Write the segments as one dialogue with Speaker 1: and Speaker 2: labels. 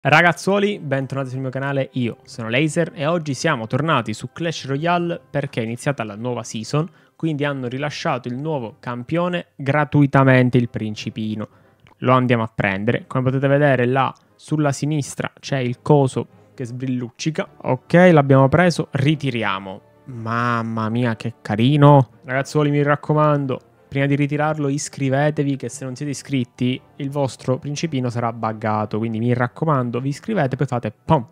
Speaker 1: Ragazzuoli, bentornati sul mio canale, io sono Laser e oggi siamo tornati su Clash Royale perché è iniziata la nuova season, quindi hanno rilasciato il nuovo campione gratuitamente, il principino. Lo andiamo a prendere, come potete vedere là sulla sinistra c'è il coso che sbrilluccica. Ok, l'abbiamo preso, ritiriamo. Mamma mia che carino! Ragazzuoli, mi raccomando, prima di ritirarlo iscrivetevi, che se non siete iscritti il vostro principino sarà buggato, quindi mi raccomando vi iscrivete e poi fate POM.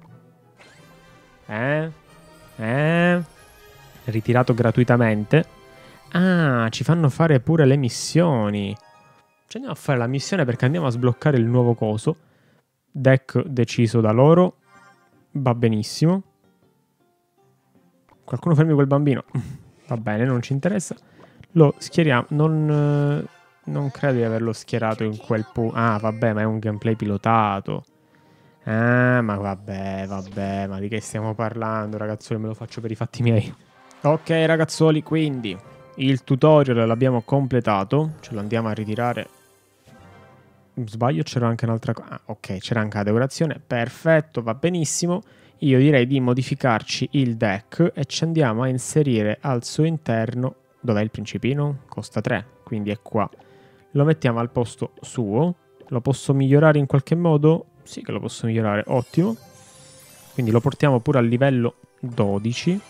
Speaker 1: Ritirato gratuitamente. Ah, ci fanno fare pure le missioni. Ci andiamo a fare la missione perché andiamo a sbloccare il nuovo coso. Deck deciso da loro. Va benissimo. Qualcuno fermi quel bambino. Va bene, non ci interessa. Lo schieriamo. Non credo di averlo schierato in quel punto. Ah, vabbè, ma è un gameplay pilotato. Ah, ma vabbè, ma di che stiamo parlando, ragazzoli? Me lo faccio per i fatti miei. Ok, ragazzoli, quindi il tutorial l'abbiamo completato. Ce lo andiamo a ritirare. Sbaglio, c'era anche un'altra cosa. Ah, ok, c'era anche la decorazione. Perfetto, va benissimo. Io direi di modificarci il deck e ci andiamo a inserire al suo interno. Dov'è il principino? Costa 3, quindi è qua. Lo mettiamo al posto suo. Lo posso migliorare in qualche modo? Sì che lo posso migliorare, ottimo. Quindi lo portiamo pure al livello 12.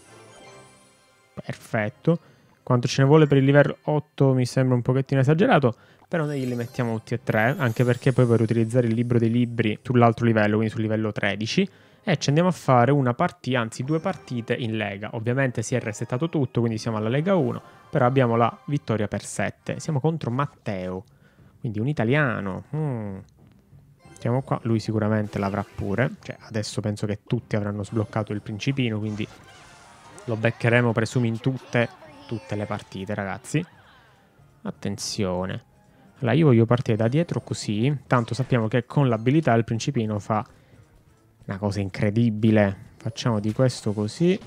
Speaker 1: Perfetto. Quanto ce ne vuole per il livello 8 mi sembra un pochettino esagerato, però noi li mettiamo tutti e tre, anche perché poi per utilizzare il libro dei libri sull'altro livello, quindi sul livello 13, e ci andiamo a fare una partita, anzi due partite in Lega. Ovviamente si è resettato tutto, quindi siamo alla Lega 1, però abbiamo la vittoria per 7. Siamo contro Matteo, quindi un italiano. Siamo qua, lui sicuramente l'avrà pure, cioè adesso penso che tutti avranno sbloccato il principino, quindi lo beccheremo presumo in tutte le partite, ragazzi. Attenzione. Allora io voglio partire da dietro così, tanto sappiamo che con l'abilità il principino fa una cosa incredibile. Facciamo di questo così.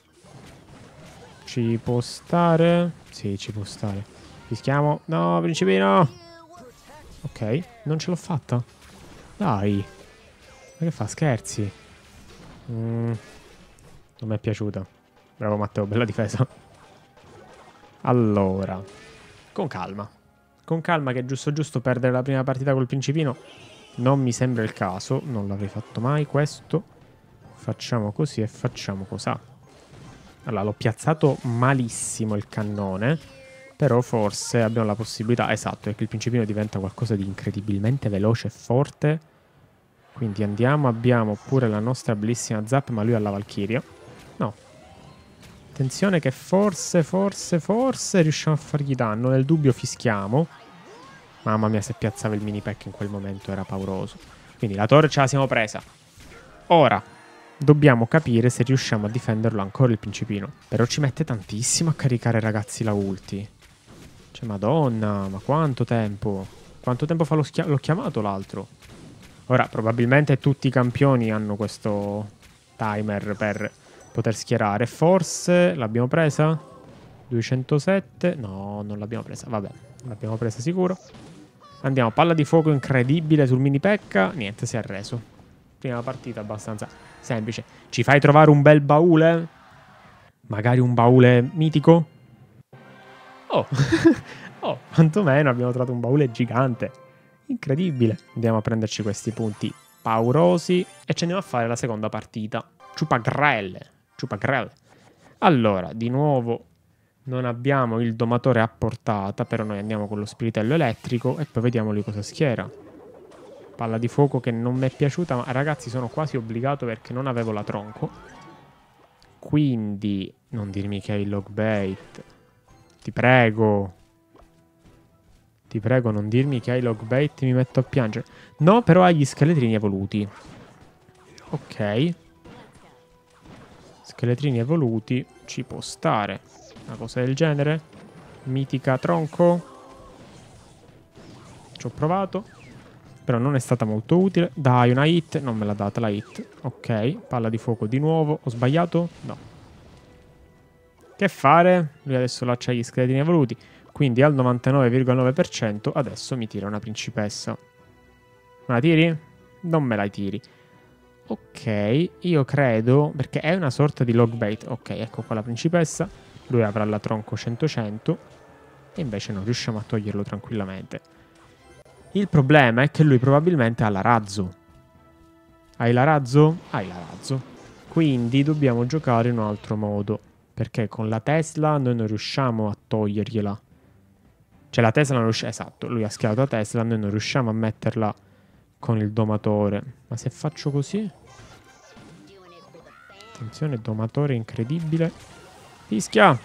Speaker 1: Ci può stare? Sì, ci può stare. Fischiamo. No, principino! Ok, non ce l'ho fatta. Dai. Ma che fa? Scherzi? Non mi è piaciuta. Bravo Matteo, bella difesa. Allora, con calma. Con calma, che è giusto perdere la prima partita col principino non mi sembra il caso. Non l'avrei fatto mai questo. Facciamo così e facciamo cos'ha. Allora, l'ho piazzato malissimo il cannone, però forse abbiamo la possibilità. Esatto, è che il principino diventa qualcosa di incredibilmente veloce e forte. Quindi andiamo, abbiamo pure la nostra bellissima Zap, ma lui ha la Valkyria. No. Attenzione che forse riusciamo a fargli danno. Nel dubbio fischiamo. Mamma mia, se piazzava il mini pack in quel momento era pauroso. Quindi la torre ce la siamo presa. Ora dobbiamo capire se riusciamo a difenderlo ancora il principino. Però ci mette tantissimo a caricare, ragazzi, la ulti. Cioè, madonna, ma quanto tempo. Quanto tempo fa l'ho chiamato l'altro? Ora, probabilmente tutti i campioni hanno questo timer per poter schierare. Forse l'abbiamo presa? 207? No, non l'abbiamo presa. Vabbè, l'abbiamo presa sicuro. Andiamo, palla di fuoco incredibile sul mini pecca. Niente, si è arreso. Prima partita abbastanza semplice. Ci fai trovare un bel baule? Magari un baule mitico? Oh, oh, quantomeno abbiamo trovato un baule gigante. Incredibile. Andiamo a prenderci questi punti paurosi e ci andiamo a fare la seconda partita. Ciupagrelle. Allora, di nuovo non abbiamo il domatore a portata, però noi andiamo con lo spiritello elettrico e poi vediamo lui cosa schiera. Palla di fuoco che non mi è piaciuta, ma ragazzi sono quasi obbligato perché non avevo la tronco. Quindi non dirmi che è il log bait. Ti prego. Ti prego, non dirmi che hai log bait, mi metto a piangere. No, però hai gli scheletrini evoluti. Ok. Scheletrini evoluti, ci può stare. Una cosa del genere. Mitica tronco. Ci ho provato. Però non è stata molto utile. Dai, una hit. Non me l'ha data la hit. Ok, palla di fuoco di nuovo. Ho sbagliato? No. Che fare? Lui adesso là c'ha gli scheletrini evoluti. Quindi al 99,9% adesso mi tira una principessa. Me la tiri? Non me la tiri. Ok, io credo, perché è una sorta di log bait. Ok, ecco qua la principessa. Lui avrà la tronco 100-100 e invece non riusciamo a toglierlo tranquillamente. Il problema è che lui probabilmente ha l'arazzo. Hai l'arazzo? Hai l'arazzo. Quindi dobbiamo giocare in un altro modo, perché con la Tesla noi non riusciamo a togliergliela. Cioè la Tesla non riusciamo... Esatto, lui ha schierato la Tesla, noi non riusciamo a metterla con il domatore. Ma se faccio così... Attenzione, domatore incredibile. Fischia!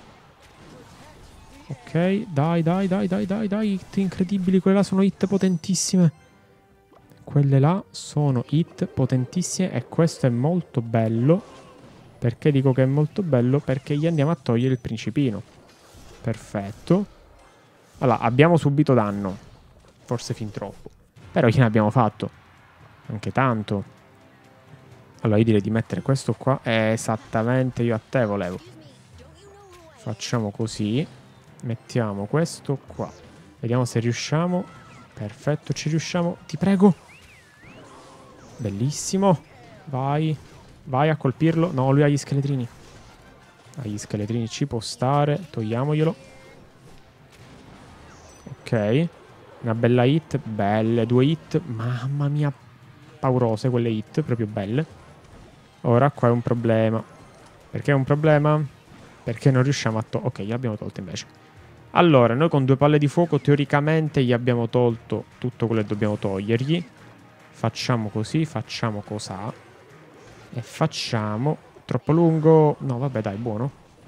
Speaker 1: Ok, dai, dai, dai, dai, dai, dai. Hit incredibili, quelle là sono hit potentissime. Quelle là sono hit potentissime e questo è molto bello. Perché dico che è molto bello? Perché gli andiamo a togliere il principino. Perfetto. Allora, abbiamo subito danno. Forse fin troppo. Però gliene abbiamo fatto. Anche tanto. Allora io direi di mettere questo qua. Esattamente, io a te volevo. Facciamo così. Mettiamo questo qua. Vediamo se riusciamo. Perfetto, ci riusciamo. Ti prego. Bellissimo. Vai. Vai a colpirlo. No, lui ha gli scheletrini. Ha gli scheletrini, ci può stare. Togliamoglielo. Ok. Una bella hit. Belle, 2 hit. Mamma mia. Paurose quelle hit, proprio belle. Ora qua è un problema. Perché è un problema? Perché non riusciamo a togliere. Ok, gli abbiamo tolto invece. Allora, noi con 2 palle di fuoco teoricamente gli abbiamo tolto tutto quello che dobbiamo togliergli. Facciamo così, facciamo cosà. E facciamo... Troppo lungo... No, vabbè, dai, buono.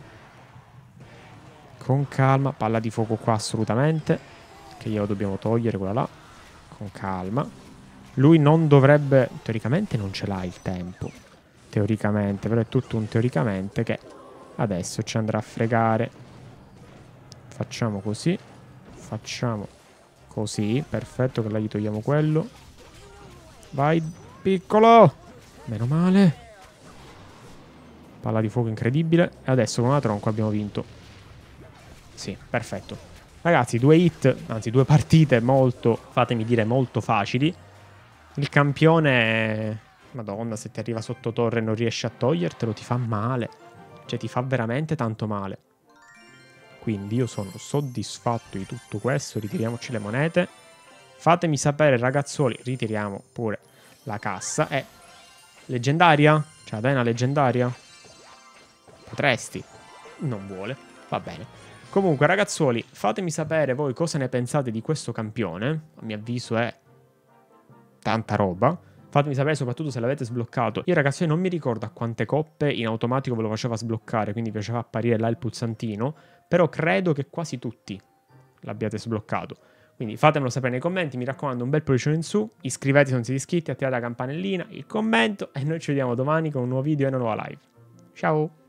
Speaker 1: Con calma. Palla di fuoco qua assolutamente. Che glielo dobbiamo togliere, quella là. Con calma. Lui non dovrebbe... Teoricamente non ce l'ha il tempo. Teoricamente, però è tutto un teoricamente che adesso ci andrà a fregare. Facciamo così. Facciamo così. Perfetto, che là gli togliamo quello. Vai, piccolo! Meno male. Palla di fuoco incredibile. E adesso con una tronco abbiamo vinto. Sì, perfetto. Ragazzi, 2 hit, anzi 2 partite molto, fatemi dire, molto facili. Il campione... Madonna, se ti arriva sotto torre e non riesci a togliertelo, ti fa male. Cioè, ti fa veramente tanto male. Quindi io sono soddisfatto di tutto questo. Ritiriamoci le monete. Fatemi sapere, ragazzuoli. Ritiriamo pure la cassa. Leggendaria? Cioè, dai una leggendaria? Potresti. Non vuole. Va bene. Comunque, ragazzuoli, fatemi sapere voi cosa ne pensate di questo campione. A mio avviso è tanta roba. Fatemi sapere soprattutto se l'avete sbloccato. Io, ragazzi, non mi ricordo a quante coppe in automatico ve lo faceva sbloccare, quindi vi faceva apparire là il pulsantino. Però credo che quasi tutti l'abbiate sbloccato. Quindi fatemelo sapere nei commenti, mi raccomando, un bel pollice in su, iscrivetevi se non siete iscritti, attivate la campanellina, il commento e noi ci vediamo domani con un nuovo video e una nuova live. Ciao!